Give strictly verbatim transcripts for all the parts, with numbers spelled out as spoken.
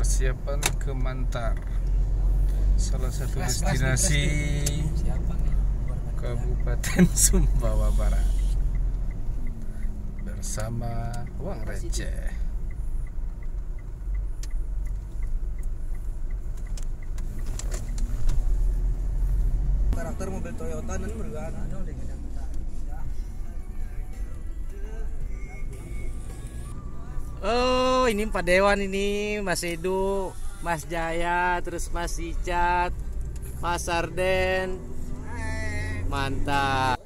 persiapan ke Mantar, salah satu destinasi Kabupaten Sumbawa Barat, bersama uang receh. Karakter mobil Toyota nan bergan. Oh, ini Pak Dewan ini, Mas Edu, Mas Jaya, terus Mas Icat, Mas Arden. Mantap.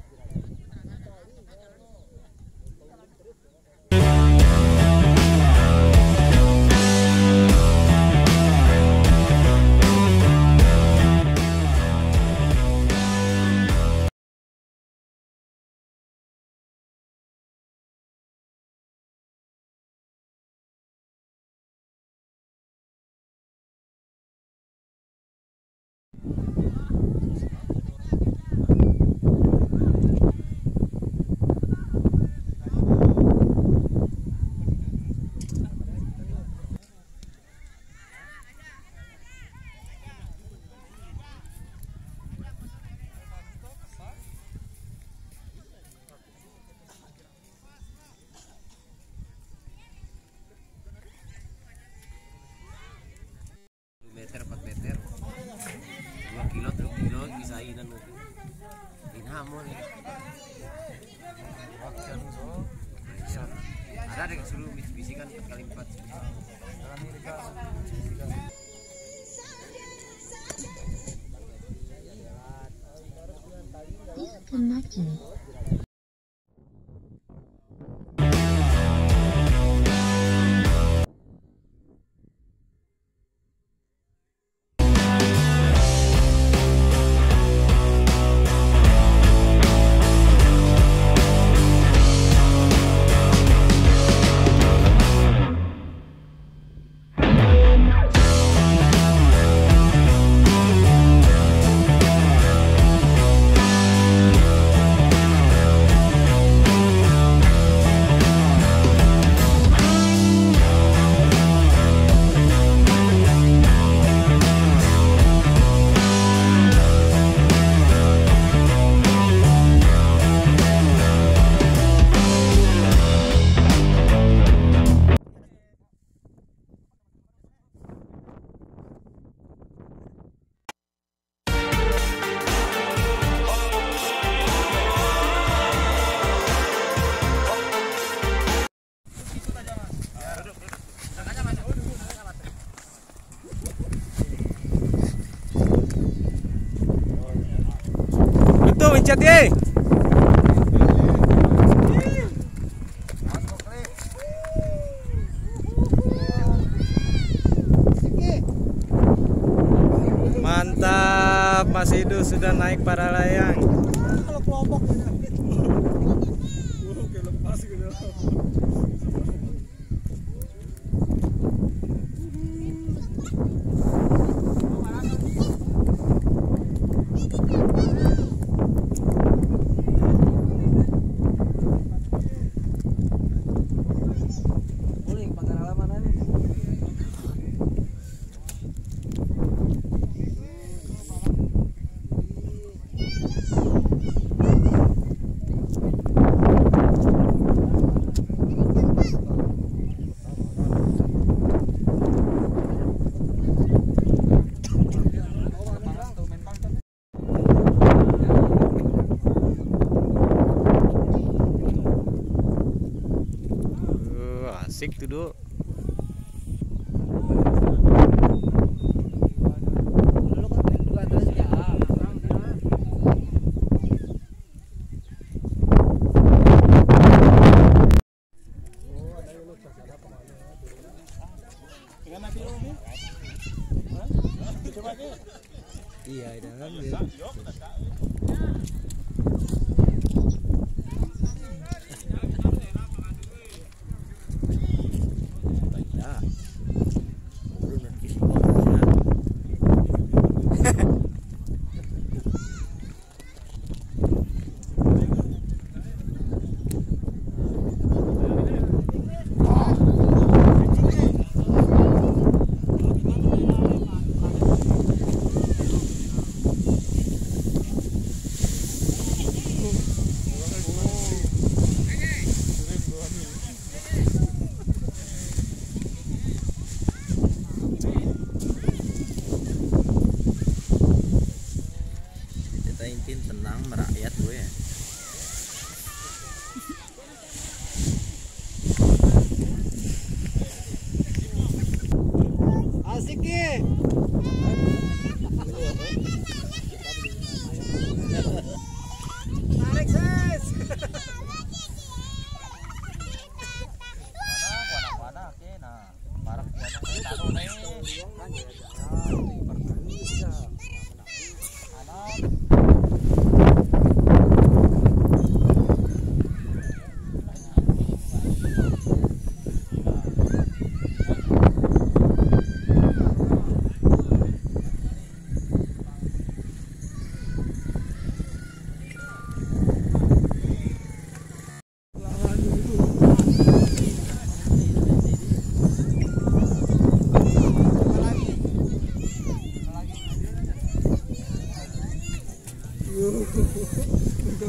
Meter empat meter dua kilo tiga kilo bisa inan mungkin inhamon ada ada yang suruh bisikan empat kali empat disconnected. Betul mencet ye. Mantap, Mas Edu sudah naik para layang. Kalau kelompok oke lepas gitu. Asik tuh, Duk. Iya, dalam ya.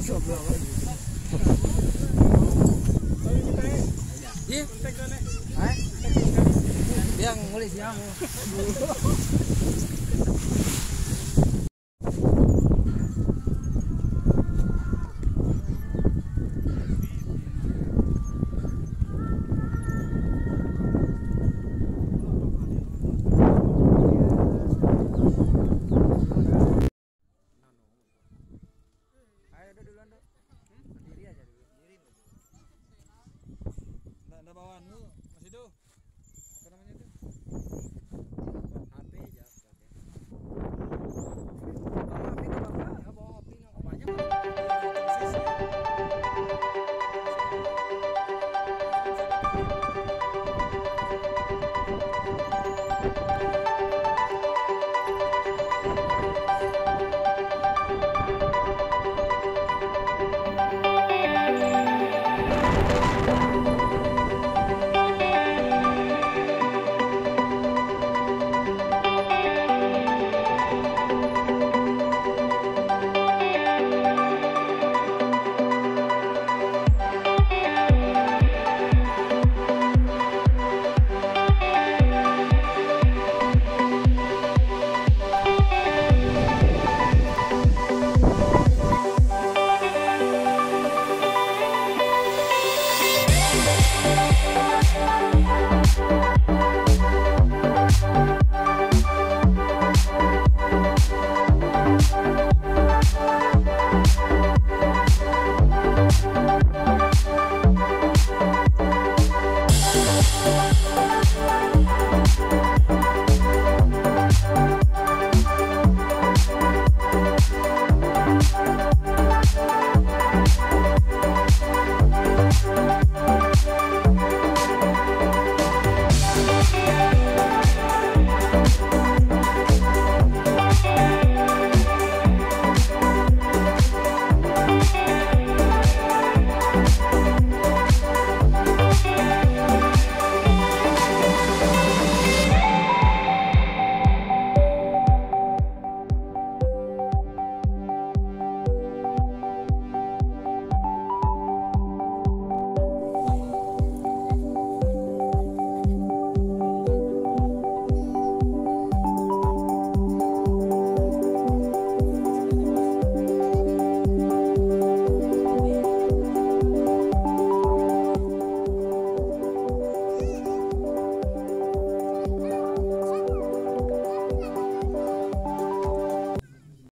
Iya. Yang mulai siang. Ayo udah duluan dong. Sendiri aja dulu. Sendiri. Enggak ada bawaan lu, Mas Ido. Apa namanya itu? H P aja. Bawa H P ke bapak. Ya bawa H P nggak banyak.